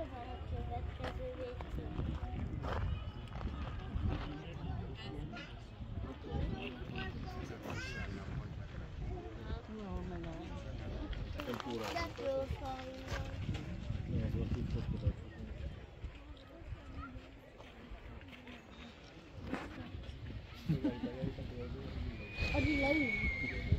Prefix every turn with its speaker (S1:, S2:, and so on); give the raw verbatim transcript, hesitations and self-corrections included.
S1: a következő vécé.
S2: No, ma no.
S3: Tempura.
S1: Devo fare.
S3: No, soprattutto per
S1: Oggi lei.